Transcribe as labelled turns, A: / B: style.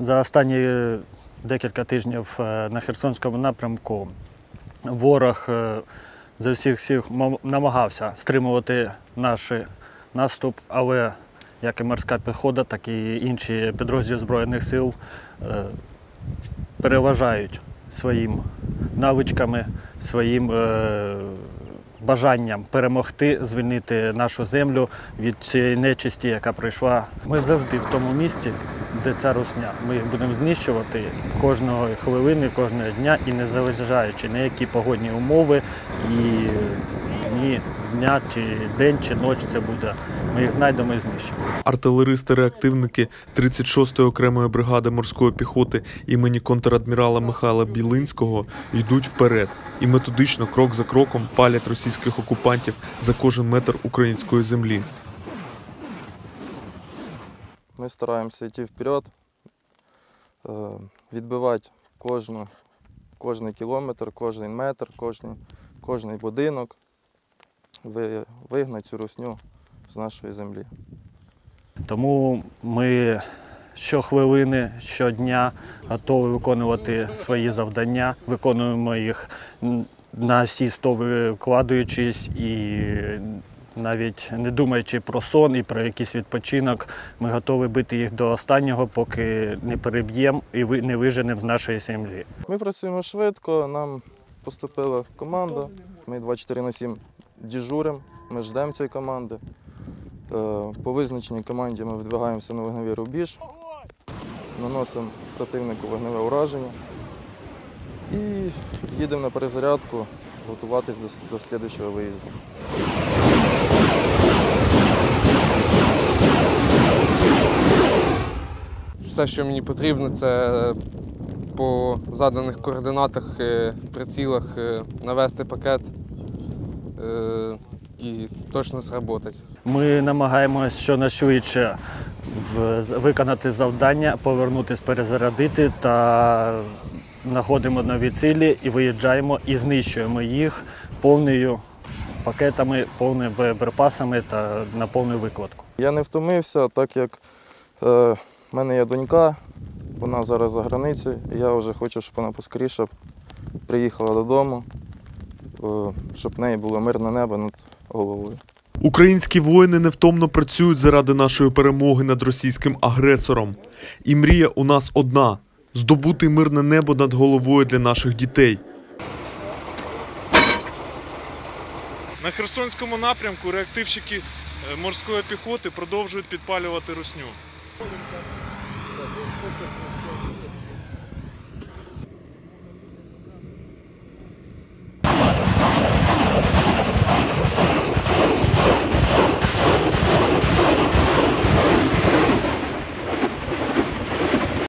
A: За останні декілька тижнів на Херсонському напрямку ворог за всіх сил намагався стримувати наш наступ, але як і морська піхота, так і інші підрозділи Збройних сил переважають своїм навичками, своїм бажанням перемогти, звільнити нашу землю від цієї нечисті, яка прийшла. Ми завжди в тому місці, де ця русня. Ми їх будемо знищувати кожної хвилини, кожного дня і не зважаючи на які погодні умови, і ні дня, чи день, чи ніч це буде. Ми їх знайдемо і знищимо.
B: Артилеристи-реактивники 36-ї окремої бригади морської піхоти імені контрадмірала Михайла Білинського йдуть вперед і методично, крок за кроком, палять російських окупантів за кожен метр української землі.
C: Ми стараємося йти вперед, відбивати кожний кілометр, кожен метр, кожний будинок, вигнати цю русню з нашої землі.
A: Тому ми щохвилини, щодня готові виконувати свої завдання, виконуємо їх на всі 100 викладаючись і навіть не думаючи про сон і про якийсь відпочинок, ми готові бити їх до останнього, поки не переб'ємо і не виженемо з нашої землі.
C: Ми працюємо швидко, нам поступила команда, ми 24/7 дежуримо, ми ждемо цієї команди. По визначеній команді ми видвигаємося на вогневий рубіж, наносимо противнику вогневе ураження і їдемо на перезарядку, готуватись до наступного виїзду.
D: Все, що мені потрібно, це по заданих координатах, прицілах навести пакет і точно сработати.
A: Ми намагаємося щонайшвидше виконати завдання, повернутися, перезарядити та знаходимо нові цілі і виїжджаємо і знищуємо їх повною пакетами, повними боєприпасами та на повну викладку.
C: Я не втомився, так як в мене є донька, вона зараз за границею, і я вже хочу, щоб вона поскоріше приїхала додому, щоб в неї було мирне небо над головою.
B: Українські воїни невтомно працюють заради нашої перемоги над російським агресором. І мрія у нас одна – здобути мирне небо над головою для наших дітей.
E: На Херсонському напрямку реактивщики морської піхоти продовжують підпалювати русню.